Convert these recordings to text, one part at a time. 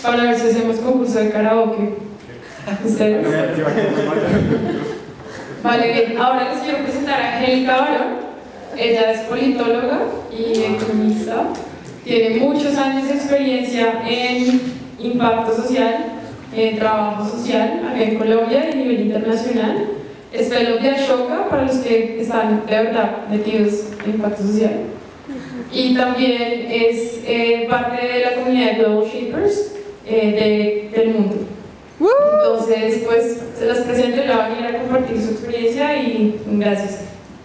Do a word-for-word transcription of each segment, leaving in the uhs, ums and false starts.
para ver si hacemos concurso de karaoke. ¿Ustedes? Vale, bien. Ahora les quiero presentar a Angélica Barón. Ella es politóloga y economista. Tiene muchos años de experiencia en impacto social, en trabajo social, acá en Colombia y a nivel internacional. Es fellow de Ashoka, para los que están de verdad metidos en impacto social. Y también es eh, parte de la comunidad de Global Shapers eh, de, del mundo. Entonces, pues, se las presento y la van a ir a compartir su experiencia y gracias.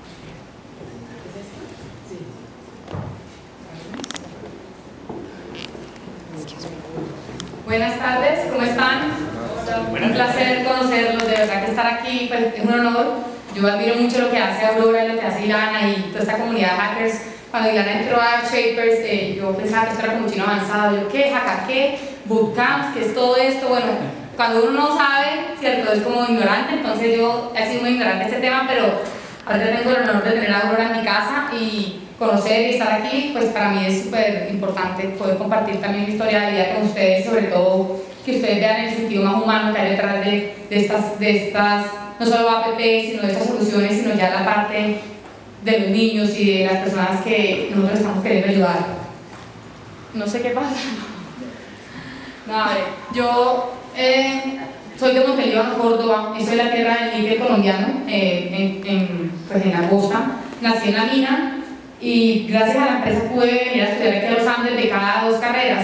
Buenas tardes, ¿cómo están? Un placer conocerlos, de verdad que estar aquí pues, es un honor. Yo admiro mucho lo que hace Aurora y lo que hace Ilana y toda esta comunidad de hackers. Cuando Ilana entró a Shapers, eh, yo pensaba que esto era como chino avanzado. Yo, ¿qué? ¿Hacker qué? Bootcamps, ¿qué es todo esto? Bueno, cuando uno no sabe, ¿cierto? Es como ignorante, entonces yo he sido muy ignorante de este tema, pero ahora tengo el honor de tener a Aurora en mi casa y conocer y estar aquí, pues para mí es súper importante poder compartir también mi historia de vida con ustedes, sobre todo que ustedes vean el sentido más humano que hay detrás de, de, estas, de estas, no solo A P P, sino de estas soluciones, sino ya la parte de los niños y de las personas que nosotros estamos queriendo ayudar. No sé qué pasa. No, a ver, yo eh, soy de Montelíbano, Córdoba, y soy la tierra del níquel colombiano, eh, en, en, pues en Agosta. Nací en la mina y gracias a la empresa pude venir a estudiar aquí a los Andes de cada dos carreras.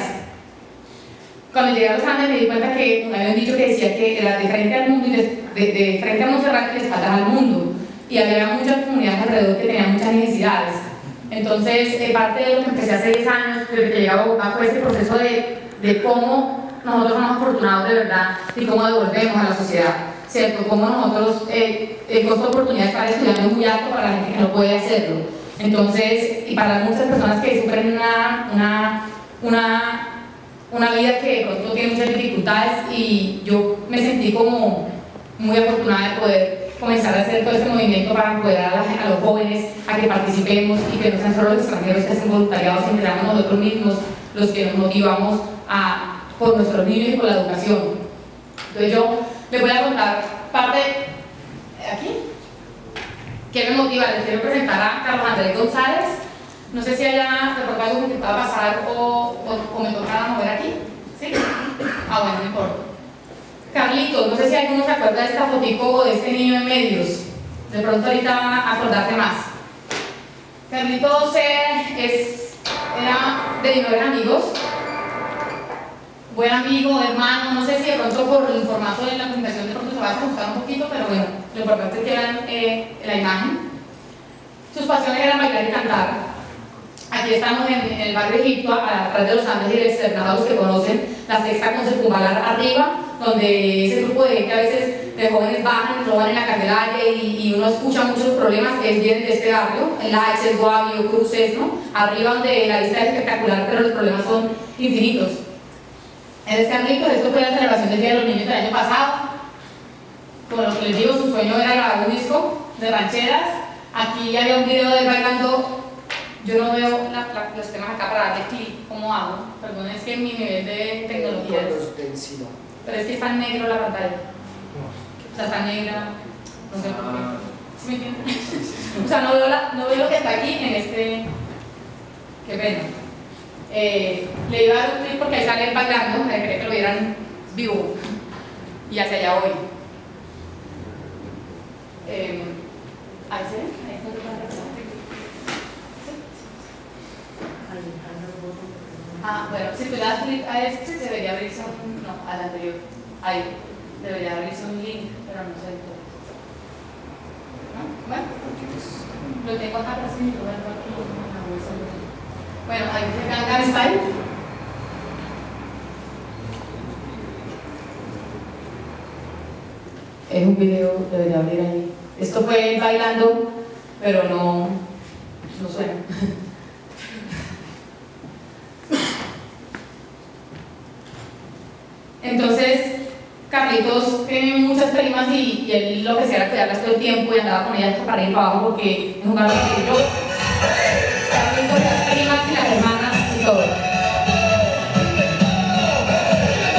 Cuando llegué a los Andes me di cuenta que había un dicho que decía que era de frente al mundo y de, de, de frente a Monserrate y de espaldas al mundo, y había muchas comunidades alrededor que tenían muchas necesidades. Entonces, eh, parte de lo que empecé hace diez años, desde que llegué a Bogotá, fue este proceso de, de cómo nosotros somos afortunados de verdad y cómo devolvemos a la sociedad, ¿cierto? Cómo nosotros, eh, el costo de oportunidades para estudiar es muy alto para la gente que no puede hacerlo. Entonces, y para muchas personas que sufren una, una, una, una vida que de pronto tiene muchas dificultades, y yo me sentí como muy afortunada de poder comenzar a hacer todo este movimiento para empoderar a, a los jóvenes a que participemos y que no sean solo los extranjeros que hacen voluntariado, sino que seamos nosotros mismos los que nos motivamos a, por nuestros niños y por la educación. Entonces yo les voy a contar parte aquí. ¿Qué me motiva? Les quiero presentar a Carlos Andrés González. No sé si haya de pronto algo que pueda pasar o, o, o me toca mover aquí. ¿Sí? Ah, bueno, no importa. Carlitos, no sé si alguno se acuerda de esta fotico o de este niño en medios. De pronto ahorita van a acordarse más. Carlitos eh, es, era de mis mejores amigos. Buen amigo, hermano, no sé si de pronto por el formato de la presentación de pronto se va a ajustar un poquito, pero bueno, lo importante es que vean eh, la imagen. Sus pasiones eran bailar y cantar. Aquí estamos en, en el barrio Egipto, atrás de los Andes y del Externado, los que conocen la sexta con Circunvalar arriba, donde ese grupo de gente a veces de jóvenes bajan, roban en la Candelaria y, y uno escucha muchos problemas. Él viene de este barrio, en Laches, Guavio, Cruces, ¿no? Arriba donde la vista es espectacular, pero los problemas son infinitos. En este ámbito, esto fue la celebración del Día de los Niños del año pasado. Como lo que les digo, su sueño era grabar un disco de rancheras. Aquí había un video de él bailando. Yo no veo la, la, los temas acá para darle clic. ¿Cómo hago? Perdón, es que mi nivel de tecnología es... Pero es que está en negro la pantalla. O sea, está negra. No sé por qué. ¿Sí me entienden? O sea, no veo, la, no veo lo que está aquí en este... Qué pena. Eh, le iba a dar un clic porque ahí sale él bailando, me quería que lo vieran vivo, y hacia allá voy. Eh, ahí se ve, ahí se ve. Ah, bueno, si tú le das clic a este, debería abrirse un, no, al anterior, ahí, debería abrirse un link, pero no sé todo. ¿No? Bueno, lo tengo acá, pero sí, lo voy a ver aquí en la bolsa. Bueno, ahí dice Gangnam Style. Es un video, debería abrir ahí. Esto fue bailando, pero no, no suena. Entonces, Carlitos tiene muchas primas y, y él lo que hacía era cuidarlas todo el tiempo y andaba con ellas para ir para abajo porque es un barrio peligroso. Carlitos, las primas y las hermanas y todo.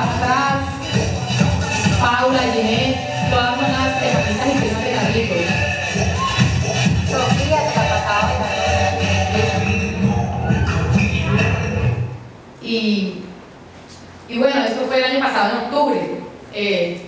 atrás, Paula, Ginette, todas son las terapistas y primas de Carlitos. Sofía, que ha pasado. Y, y bueno, esto fue el año pasado, en octubre. Eh,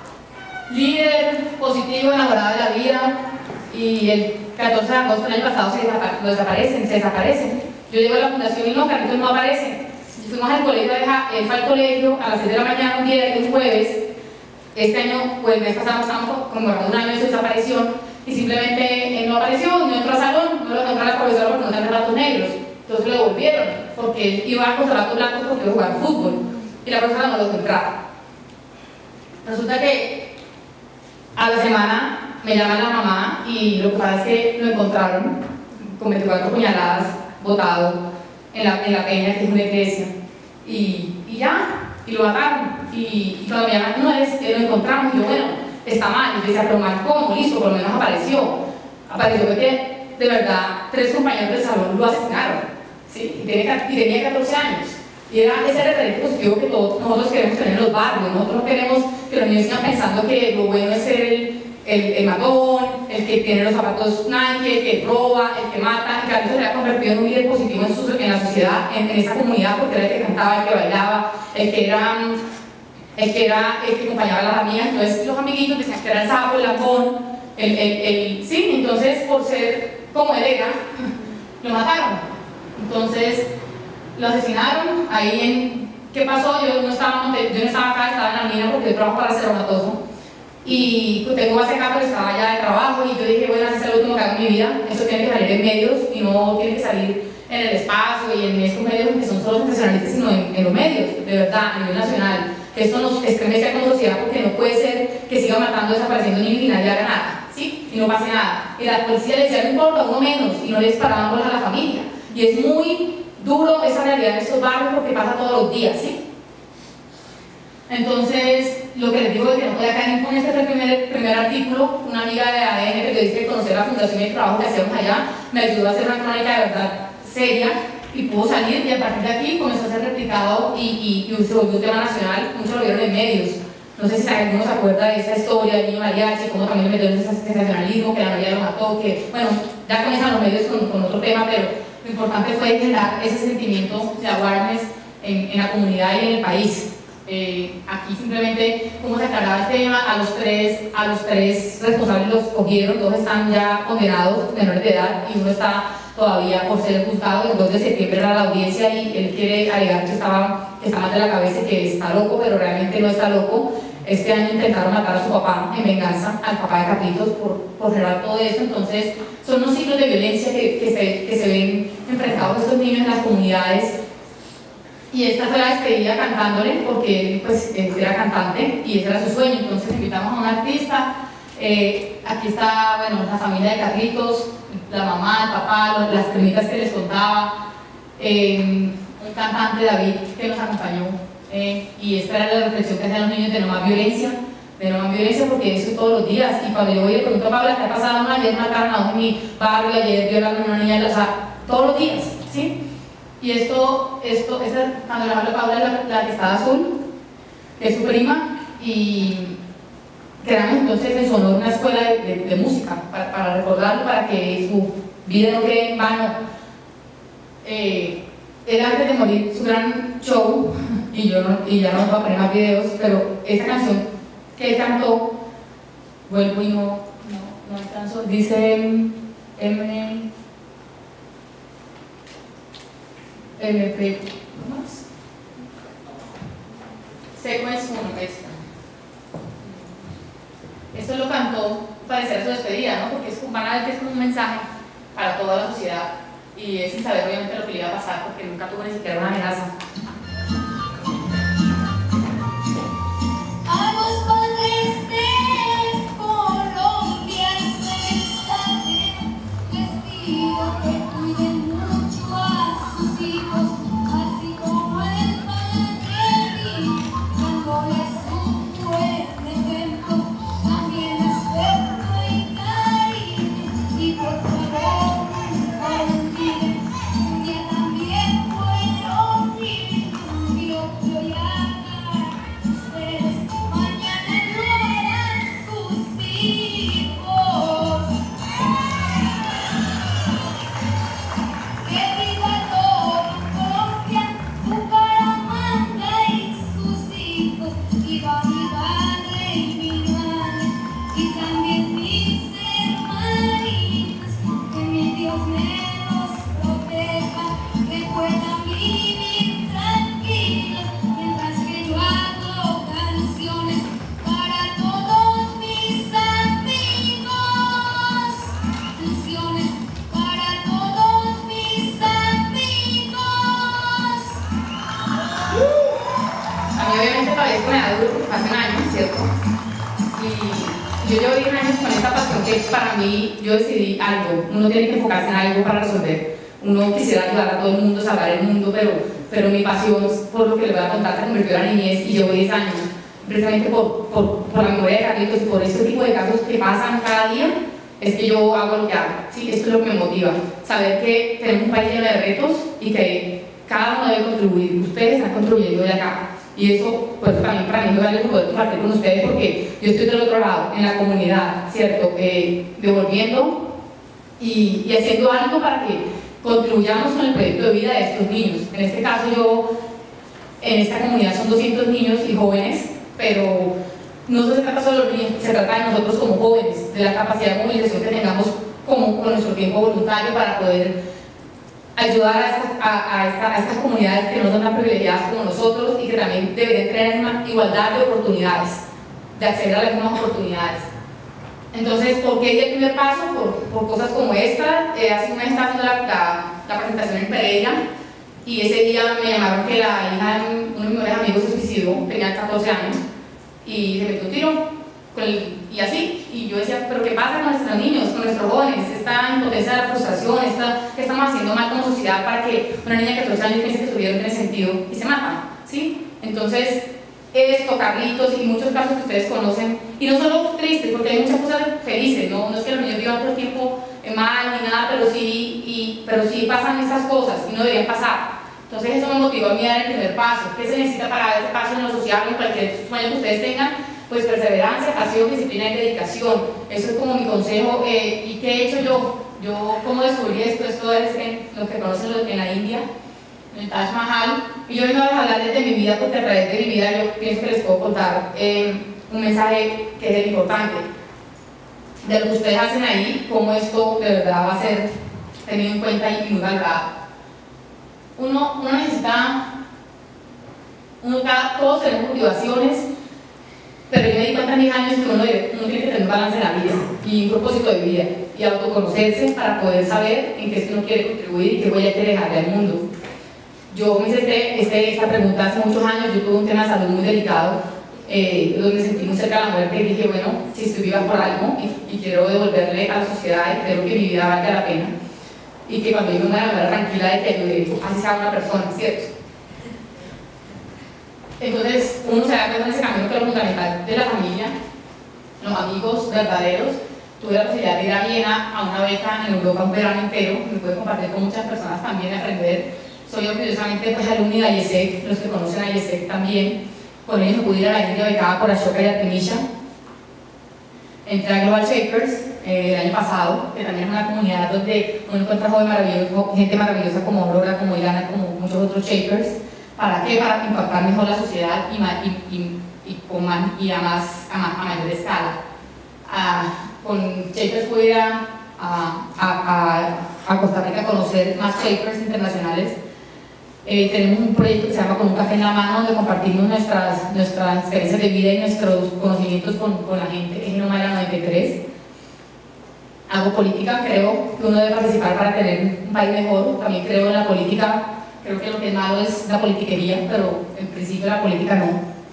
líder positivo, enamorado de la vida, y el catorce de agosto del año pasado se desapa desaparecen, se desaparecen. Yo llego a la fundación y no, Carlitos no aparece. Fuimos al colegio, él fue al colegio a las seis de la mañana un día, un jueves. Este año, o el mes pasado, estamos conmemorando un año de su desaparición, y simplemente él no apareció, no entró al salón, no lo encontró a la profesora porque no tenían zapatos negros. Entonces lo devolvieron, porque él iba con zapatos blancos porque iba a jugar fútbol, y la profesora no lo encontraba. Resulta que a la semana me llama la mamá y lo que pasa es que lo encontraron con veinticuatro puñaladas, botado en la, en la peña, que es una iglesia, y, y ya, y lo mataron. Y, y cuando me llaman, no es, lo encontramos, y yo, bueno, está mal. Y yo decía, pero mal, ¿cómo? Listo, por lo menos apareció. Apareció porque, de verdad, tres compañeros del salón lo asesinaron, ¿sí? Y tenía, y tenía catorce años. Y era ese referente positivo que todos nosotros queremos tener en los barrios. Nosotros no queremos que los niños sigan pensando que lo bueno es ser el, el, el matón, el que tiene los zapatos Nike, el que roba, el que mata. Y Carlitos se había convertido en un líder positivo en, su, en la sociedad, en, en esa comunidad, porque era el que cantaba, el que bailaba, el que era el que era el que acompañaba a las amigas. Entonces los amiguitos decían que era el sapo, el lambón, el, el, el, sí, entonces por ser como él era, lo mataron. Entonces lo asesinaron. Ahí en, ¿qué pasó? Yo no estaba, yo no estaba acá, estaba en la mina porque yo trabajo para Cerronatoso. Y tengo base acá, pero estaba ya de trabajo, y yo dije, bueno, ese es el último que hago en mi vida, esto tiene que salir en medios y no tiene que salir en el espacio y en estos medios que son solo sensacionalistas, sino en, en los medios, de verdad, a nivel nacional. Que esto nos estremece como sociedad, porque no puede ser que siga matando, desapareciendo niños y nadie haga nada, ¿sí? Y no pase nada. Y la policía le decía, no importa, uno menos, y no les paraban bolas a la familia. Y es muy duro esa realidad en estos barrios porque pasa todos los días, ¿sí? Entonces, lo que les digo es que no podía caer en este fue el primer, primer artículo. Una amiga de A D N, periodista, que conoció la fundación y el trabajo que hacíamos allá, me ayudó a hacer una crónica de verdad seria, y pudo salir, y a partir de aquí comenzó a ser replicado y, y, y se volvió un tema nacional. Muchos lo vieron en medios. No sé si alguno se acuerda de esa historia del niño mariachi, cómo también le metió en ese sensacionalismo, que la María lo mató, que, bueno, ya comienzan los medios con, con otro tema, pero lo importante fue generar ese sentimiento de awareness en, en la comunidad y en el país. Eh, aquí simplemente, como se aclaraba el tema, a los tres, a los tres responsables los cogieron, dos están ya condenados, menores de edad, y uno está todavía por ser juzgado. El dos de septiembre era la audiencia y él quiere alegar que, estaba, que está mal de la cabeza y que está loco, pero realmente no está loco. Este año intentaron matar a su papá en venganza, al papá de Carlitos, por, por generar todo esto. Entonces, son unos ciclos de violencia que, que, se, que se ven enfrentados estos niños en las comunidades. Y esta fue la despedida cantándole, porque él, pues, él era cantante y ese era su sueño. Entonces invitamos a un artista. Eh, aquí está, bueno, la familia de Carlitos, la mamá, el papá, las primitas que les contaba, eh, un cantante, David, que nos acompañó. Eh, y esta era la reflexión que hacían los niños de no más violencia, de no más violencia, porque eso todos los días. Y cuando yo voy y le pregunto a Paula, ¿qué ha pasado? No, ayer mataron a dos en mi barrio, ayer violaron a una niña, o sea, todos los días, ¿sí? Y esto, esto esta, cuando le hablo a Paula, es la, la que está de azul, que es su prima, y creamos entonces en su honor una escuela de, de, de música, para, para recordarlo, para que su vida no quede en vano. Eh, él antes de morir, su gran show, y yo no, y ya no voy a poner más videos, pero esa canción que él cantó, vuelvo y no, no, no alcanzo, dice M... M P, ¿cómo es? Sequence uno, esta. Esto lo cantó para hacer su despedida, ¿no? Porque es, van a ver que es como un mensaje para toda la sociedad, y es sin saber obviamente lo que le iba a pasar, porque nunca tuvo ni siquiera una amenaza. A los padres de Colombia ese mensaje les pido que cuiden mucho a sus hijos, así como el padre mío, dándoles un buen ejemplo, también respeto y cariño. Y por favor nunca olviden, un día también fue olvidado. realmente todavía esto me da duro porque hace un año, ¿cierto? Y yo llevo diez años con esta pasión que para mí, yo decidí algo, uno tiene que enfocarse en algo para resolver. Uno quisiera ayudar a todo el mundo, salvar el mundo, pero, pero mi pasión por lo que les voy a contar se convirtió en la niñez y llevo diez años, precisamente por, por, por la memoria de Carlitos y por este tipo de casos que pasan cada día, es que yo hago lo que hago. ¿Sí? Esto es lo que me motiva, saber que tenemos un país lleno de retos y que cada uno debe contribuir. Ustedes están contribuyendo de acá. Y eso, pues también para mí me vale poder compartir con ustedes porque yo estoy del otro lado, en la comunidad, ¿cierto? Eh, devolviendo y, y haciendo algo para que contribuyamos con el proyecto de vida de estos niños. En este caso yo, en esta comunidad son doscientos niños y jóvenes, pero no se trata solo de los niños, se trata de nosotros como jóvenes, de la capacidad de movilización que tengamos como, con nuestro tiempo voluntario para poder ayudar a, esta, a, a, esta, a estas comunidades que no son tan privilegiadas como nosotros y que también deberían tener una igualdad de oportunidades, de acceder a las mismas oportunidades. Entonces, ¿por qué di el primer paso? Por, por cosas como esta. Eh, hace un mes estaba haciendo la, la, la presentación en Pereira y ese día me llamaron que la hija de uno de mis mejores amigos se suicidó, tenía catorce años y se metió un tiro con el, y así, y yo decía, pero ¿qué pasa con nuestros niños, con nuestros jóvenes? Esta impotencia de la frustración, esta, ¿qué estamos haciendo mal como sociedad para que una niña de catorce años piense que su vida no tiene sentido y se mata? ¿Sí? Entonces, esto, Carlitos y muchos casos que ustedes conocen, y no solo tristes, porque hay muchas cosas felices, no, no es que los niños vivan todo el tiempo mal ni nada, pero sí, y, pero sí pasan esas cosas y no deberían pasar. Entonces eso me motivó a mí a dar el primer paso. ¿Qué se necesita para dar ese paso en lo social o en cualquier sueño que ustedes tengan? Pues perseverancia, pasión, disciplina y dedicación. Eso es como mi consejo. Eh, ¿Y qué he hecho yo? Yo, ¿cómo descubrí esto? Esto es en lo que conocen en la India, en el Taj Mahal. Y yo vengo a hablar desde mi vida porque a través de mi vida yo pienso que les puedo contar eh, un mensaje que es el importante. De lo que ustedes hacen ahí, cómo esto de verdad va a ser tenido en cuenta y muy valorado. Uno, uno necesita, uno, cada, todos tenemos motivaciones, pero yo me di cuenta en mis años que uno, debe, uno tiene que tener un balance en la vida y un propósito de vida y autoconocerse para poder saber en qué es que uno quiere contribuir y qué huella quiere dejarle al mundo. Yo me hice este, este, esta pregunta hace muchos años. Yo tuve un tema de salud muy delicado, eh, donde me sentí muy cerca de la muerte y dije, bueno, si estoy viva por algo y, y quiero devolverle a la sociedad y creo que mi vida valga la pena y que cuando yo me muera tranquila de que ayude, así sea una persona, ¿cierto? Entonces uno se da cuenta en ese camino que es lo fundamental de la familia, los amigos verdaderos. Tuve la posibilidad de ir a Viena a una beca en Europa un verano entero, me pude compartir con muchas personas también, aprender. Soy orgullosamente pues, alumni de I E S E C, los que conocen a I E S E C también. Con ellos me pude ir a la India becada por Ashoka y Artemisha. Entré a Global Shapers eh, el año pasado, que también es una comunidad donde uno encuentra joven maravilloso, gente maravillosa como Aurora, como Ilana, como muchos otros Shapers. ¿Para qué? Para impactar mejor la sociedad y, y, y, y, con más, y a, más, a, más, a mayor escala. Ah, con Shapers pude ir a, a, a, a Costa Rica a conocer más Shapers internacionales. Eh, tenemos un proyecto que se llama Con un café en la mano, donde compartimos nuestras, nuestras experiencias de vida y nuestros conocimientos con, con la gente. Es en Omaira noventa y tres. Hago política, creo que uno debe participar para tener un país mejor. También creo en la política, creo que lo que es malo es la politiquería, pero en principio la política no.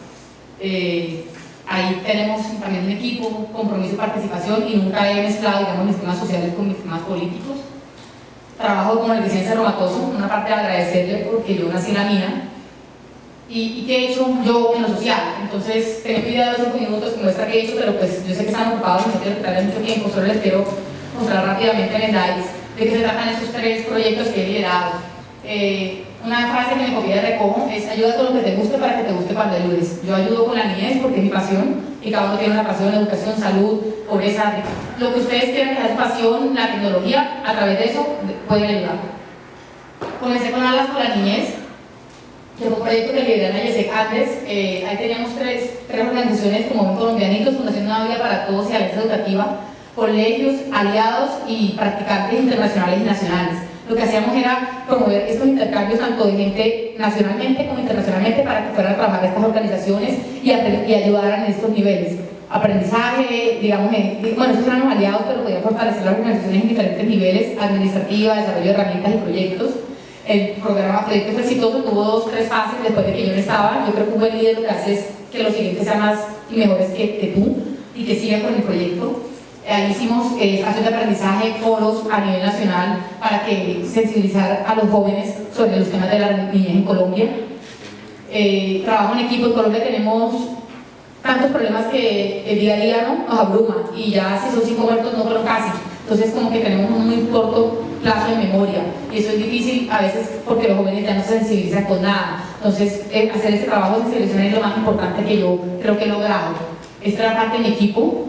Eh, ahí tenemos también un equipo, compromiso y participación, y nunca he mezclado, digamos, mis temas sociales con mis temas políticos. Trabajo como el licencia Romatoso, una parte de agradecerle porque yo nací en la mina. ¿Y, y qué he hecho yo en lo social? Entonces, tengo un video de cinco minutos que muestra qué he hecho, pero pues yo sé que están ocupados y no quiero quitarles mucho tiempo, solo les quiero mostrar rápidamente en slides de qué se tratan estos tres proyectos que he liderado. Eh, una frase que me copié de recojo es: ayuda con lo que te guste para que te guste cuando ayudes. Yo ayudo con la niñez porque es mi pasión y cada uno tiene una pasión: educación, salud, pobreza, lo que ustedes quieran que sea su pasión, la tecnología, a través de eso pueden ayudar. Comencé con Alas por la Niñez, que fue un proyecto que lideré en la I E S E C antes. Eh, ahí teníamos tres, tres organizaciones como Colombianitos, Fundación Nueva Vida para Todos y Alianza Educativa, colegios, aliados y practicantes internacionales y nacionales. Lo que hacíamos era promover estos intercambios tanto de gente nacionalmente como internacionalmente para que fueran a trabajar estas organizaciones y, y ayudaran en estos niveles. Aprendizaje, digamos, en, bueno, estos eran los aliados, pero podían fortalecer las organizaciones en diferentes niveles: administrativa, desarrollo de herramientas y proyectos. El programa Proyecto fue exitoso, tuvo dos, tres fases después de que yo no estaba. Yo creo que un buen líder lo que hace es que los siguientes sean más y mejores que, que tú y que sigan con el proyecto. Ahí hicimos eh, espacios de aprendizaje, foros a nivel nacional para que sensibilizar a los jóvenes sobre los temas de la niñez en Colombia. Eh, trabajo en equipo. En Colombia tenemos tantos problemas que el día a día, ¿no?, nos abruma, y ya si son cinco muertos no fueron casi. Entonces como que tenemos un muy corto plazo de memoria y eso es difícil a veces porque los jóvenes ya no se sensibilizan con nada. Entonces eh, hacer este trabajo de sensibilización es lo más importante que yo creo que he logrado. Esta era parte de mi equipo.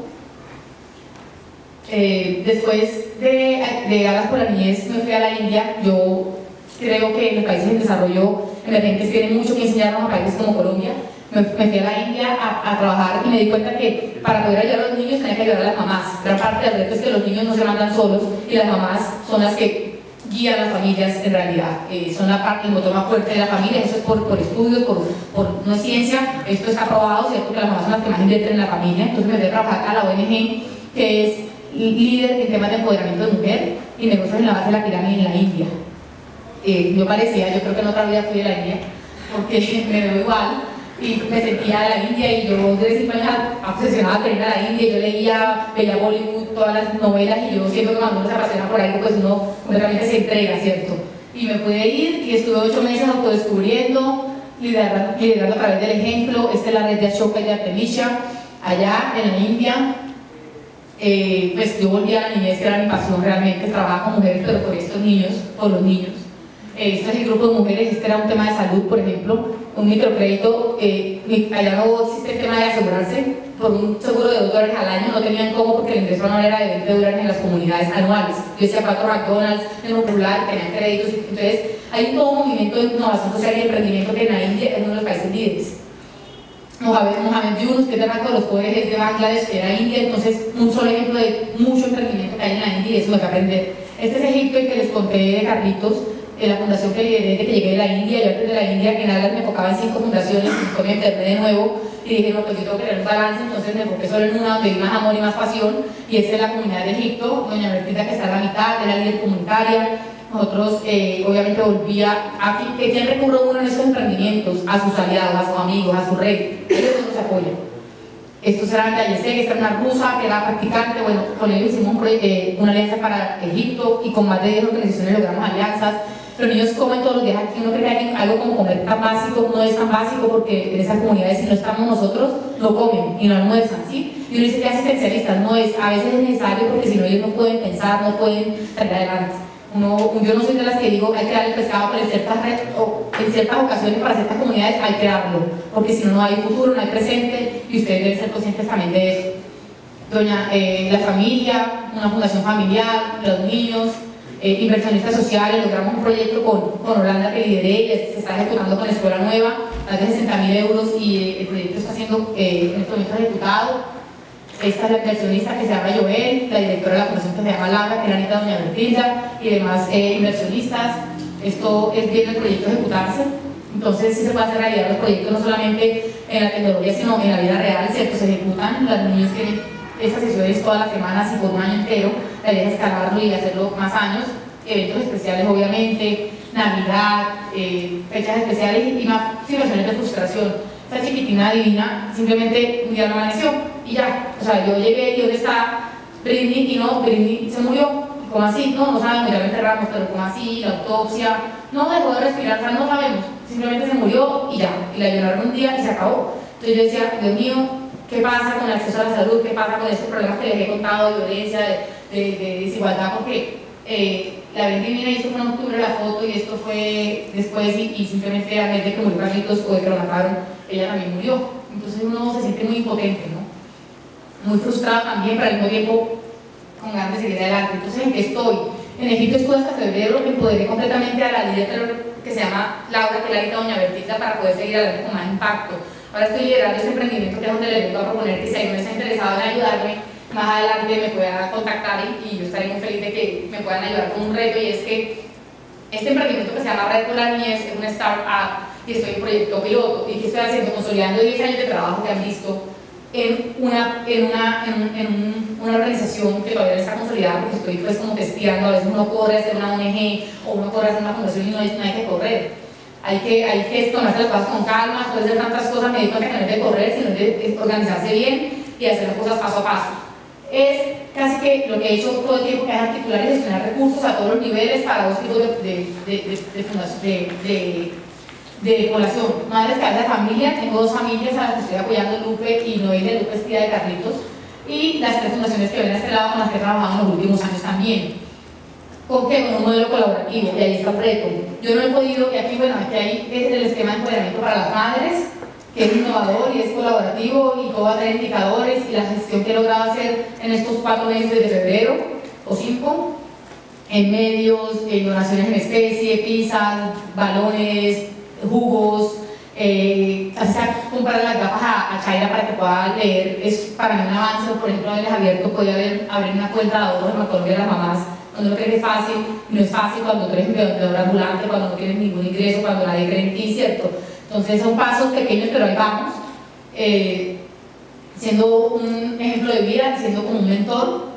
Eh, después de, de Alas por la Niñez me fui a la India. Yo creo que los países en desarrollo emergentes tienen mucho que enseñarnos a países como Colombia. Me, me fui a la India a, a trabajar y me di cuenta que para poder ayudar a los niños tenía que ayudar a las mamás. Gran parte del reto es que los niños no se mandan solos y las mamás son las que guían a las familias en realidad. Eh, son la parte, el motor más fuerte de la familia. Eso es por, por estudios, por, por no es ciencia, esto está probado, ¿cierto?, que las mamás son las que más invierten en la familia. Entonces me fui a trabajar a la O N G, que es líder en temas de empoderamiento de mujer y negocios en la base de la pirámide en la India. Eh, yo parecía, yo creo que en otra vida fui de la India, porque me veo igual. Y me sentía de la India y yo desde cinco años obsesionada con ir a la India. Yo leía, veía Bollywood, todas las novelas, y yo siento que cuando uno se apasiona por algo pues uno realmente se entrega, ¿cierto? Y me pude ir y estuve ocho meses autodescubriendo, liderando, liderando a través del ejemplo. Esta es la red de Ashoka y de Artemisia, allá en la India. Eh, pues yo volví a la niñez, que era mi pasión realmente, trabajaba con mujeres, pero por estos niños, por los niños. Eh, este es el grupo de mujeres. Este era un tema de salud, por ejemplo, un microcrédito. Eh, allá no existe el tema de asegurarse por un seguro de dos dólares al año, no tenían cómo, porque el ingreso anual era de veinte dólares en las comunidades anuales. Yo decía cuatro McDonald's en un rural, tenían créditos. Entonces hay todo un movimiento de innovación social y emprendimiento que en la India es uno de los países líderes. Mohamed, Mohamed Yunus, que es de Banco de los Pobres, es de Bangladesh, que era India. Entonces un solo ejemplo de mucho emprendimiento que hay en la India, y eso me fue a aprender. Este es Egipto, el que les conté de Carlitos, en la fundación que lideré desde que llegué de la India. Yo antes de la India en Alas me enfocaba en cinco fundaciones, y después me enfermé de nuevo y dije, no, pues yo tengo que tener un balance. Entonces me enfoqué solo en una donde hay más amor y más pasión, y esta es la comunidad de Egipto, doña Bertita, que está a la mitad, de la líder comunitaria. Nosotros eh, obviamente volvía a que quien recurre uno en estos emprendimientos, a sus aliados, a sus amigos, a su red, ellos nos apoyan. Estos eran de Ayesé, que era una rusa, que era practicante. Bueno, con ellos hicimos un eh, una alianza para Egipto, y con más de diez organizaciones logramos alianzas. Los niños comen todos los días aquí. Uno cree que hay algo como comer tan básico, no es tan básico, porque en esas comunidades, si no estamos nosotros, no comen y no almuerzan, ¿sí? Y uno dice que asistencialistas, no es, a veces es necesario, porque si no ellos no pueden pensar, no pueden salir adelante. Uno, yo no soy de las que digo hay que dar el pescado, pero en ciertas, o en ciertas ocasiones para ciertas comunidades hay que darlo, porque si no, no hay futuro, no hay presente, y ustedes deben ser conscientes también de eso. Doña, eh, la familia, una fundación familiar, los niños, eh, inversionistas sociales. Logramos un proyecto con, con Holanda que lideré, y se está ejecutando con Escuela Nueva, más de sesenta mil euros, y eh, el proyecto está siendo eh, en este momento ejecutado. Esta es la inversionista, que se llama Joel, la directora de la fundación, que se llama Laura, que es la nieta de doña Bertilda, y demás eh, inversionistas. Esto es bien el proyecto ejecutarse. Entonces sí se puede hacer realidad los proyectos, no solamente en la tecnología, sino en la vida real, ¿cierto? Se ejecutan. Las niñas tienen estas sesiones todas las semanas y por un año entero. La idea es escalarlo y hacerlo más años. Eventos especiales, obviamente, Navidad, eh, fechas especiales y más situaciones de frustración. Esta chiquitina divina simplemente un día no amaneció y ya. O sea, yo llegué y ¿dónde está Britney? Y no, Britney se murió. ¿Cómo así? No, no sabemos, ya la enterramos, pero ¿cómo así? La autopsia, no dejó de respirar, o sea, no sabemos. Simplemente se murió y ya. Y la lloraron un día y se acabó. Entonces yo decía, Dios mío, ¿qué pasa con el acceso a la salud? ¿Qué pasa con estos problemas que les he contado de violencia, de, de, de desigualdad? Porque eh, la Britney Divina hizo en octubre la foto, y esto fue después, y, y simplemente a vez de que murió Carlitos o de que lo mataron, ella también murió. Entonces uno se siente muy impotente, ¿no? Muy frustrado también, pero al mismo tiempo con ganas de seguir adelante. Entonces, ¿en qué estoy? En Egipto estuve hasta febrero, que empoderé completamente a la líder que se llama Laura, que es la hija de doña Bertilda, para poder seguir adelante con más impacto. Ahora estoy liderando ese emprendimiento, que es donde le vengo a proponer que si alguien está interesado en ayudarme, más adelante me pueda contactar, y, y yo estaré muy feliz de que me puedan ayudar con un reto. Y es que este emprendimiento, que se llama Red por la Niñez, es una startup, y estoy en proyecto piloto. ¿Y qué estoy haciendo? Consolidando diez años de trabajo que han visto en una, en una, en, en una organización que todavía no está consolidada, porque estoy pues como testeando. A veces uno corre a hacer una O N G o uno corre a hacer una fundación y no hay, no hay que correr. Hay que, hay que tomarse las cosas con calma, después de tantas cosas me di cuenta que no es de correr, sino de, de organizarse bien y hacer las cosas paso a paso. Es casi que lo que he hecho todo el tiempo, que es articular y gestionar recursos a todos los niveles para dos tipos de, de, de, de, de, fundación, de, de, de población. Madres cabezas de familia, tengo dos familias a las que estoy apoyando, Lupe y Noelia. Lupe es tía de Carlitos, y las tres fundaciones que ven a este lado con las que he trabajado en los últimos años también. ¿Con qué? Con un modelo colaborativo, y ahí está el reto. Yo no he podido, y aquí, bueno, aquí hay el esquema de empoderamiento para las madres, que es innovador y es colaborativo y todo va a tener indicadores, y la gestión que he logrado hacer en estos cuatro meses desde febrero o cinco, en medios, en donaciones en especie, pizzas, balones, jugos, eh, así sea comprar las gafas a, a Chaira para que pueda leer, es para mí un avance. Por ejemplo, haberles abierto, podía haber, abrir una cuenta de ahorros en Colombia de las mamás, cuando no crees que es fácil, y no es fácil cuando tú eres vendedor ambulante, cuando no tienes ningún ingreso, cuando nadie cree en ti, ¿cierto? Entonces son pasos pequeños, pero ahí vamos, eh, siendo un ejemplo de vida, siendo como un mentor.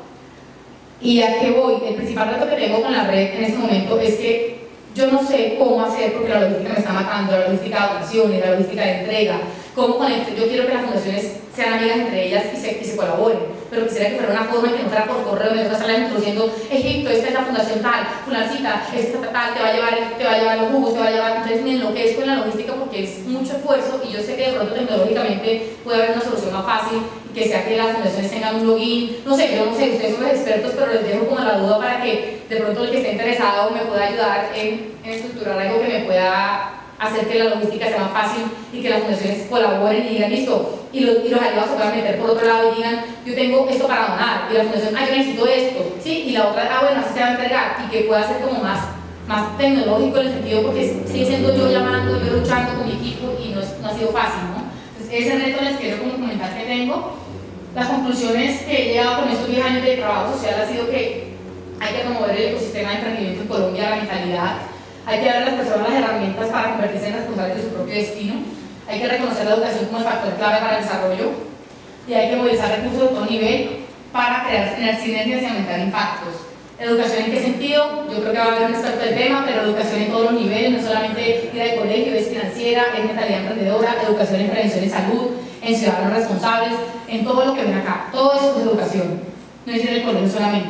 ¿Y a qué voy? El principal reto que tengo con la red en este momento es que yo no sé cómo hacer, porque la logística me está matando, la logística de donaciones, la logística de entrega, cómo conectar. Yo quiero que las fundaciones sean amigas entre ellas y se, y se colaboren, pero quisiera que fuera una forma en que no fuera por correo, me estarlas introduciendo: Egipto, esta es la fundación tal, fulancita, esta tal, te va a llevar, te va a llevar los jugos, te va a llevar. Entonces me enloquezco en la logística porque es mucho esfuerzo, y yo sé que de pronto tecnológicamente puede haber una solución más fácil, que sea que las fundaciones tengan un login, no sé, yo no sé, ustedes son los expertos, pero les dejo como la duda para que de pronto el que esté interesado me pueda ayudar en, en estructurar algo que me pueda hacer que la logística sea más fácil y que las fundaciones colaboren y digan listo, y los, y los aliados se puedan meter por otro lado y digan: yo tengo esto para donar, y la fundación: ah, yo necesito esto, ¿sí? Y la otra: ah, bueno, así se va a entregar, y que pueda ser como más, más tecnológico en el sentido, porque sigue siendo yo llamando, yo luchando con mi equipo, y no, es, no ha sido fácil, ¿no? Entonces ese reto les quiero como comentar que tengo. Las conclusiones que he llegado con estos diez años de trabajo social ha sido que hay que promover el ecosistema de emprendimiento en Colombia, la mentalidad. Hay que darle a las personas las herramientas para convertirse en responsables de su propio destino. Hay que reconocer la educación como el factor clave para el desarrollo. Y hay que movilizar recursos de todo nivel para crear sinergias y aumentar impactos. ¿Educación en qué sentido? Yo creo que va a haber un experto del tema, pero educación en todos los niveles, no solamente ir al colegio, es financiera, es mentalidad emprendedora, educación en prevención y salud, en ciudadanos responsables, en todo lo que ven acá. Todo eso es educación, no es ir al colegio solamente.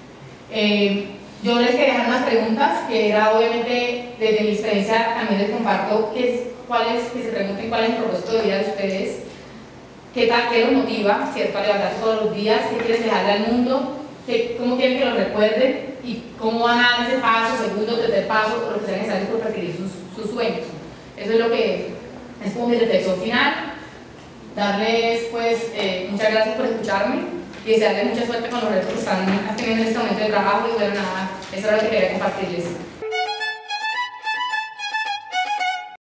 Eh, Yo les quería dejar unas preguntas, que era obviamente desde mi experiencia, también les comparto que, es, cuál es, que se pregunten cuál es el propósito de vida de ustedes, qué, tal, qué los motiva, ¿cierto?, a levantarse todos los días, qué quieren dejarle al mundo, qué, cómo quieren que lo recuerden y cómo van a dar ese paso, segundo, tercer paso, o lo que sea necesario por perseguir sus, sus sueños. Eso es lo que es como mi reflexión final. Darles pues eh, muchas gracias por escucharme y desearles mucha suerte con los retos que están teniendo en este momento de trabajo, y bueno, nada, eso era lo que quería compartirles.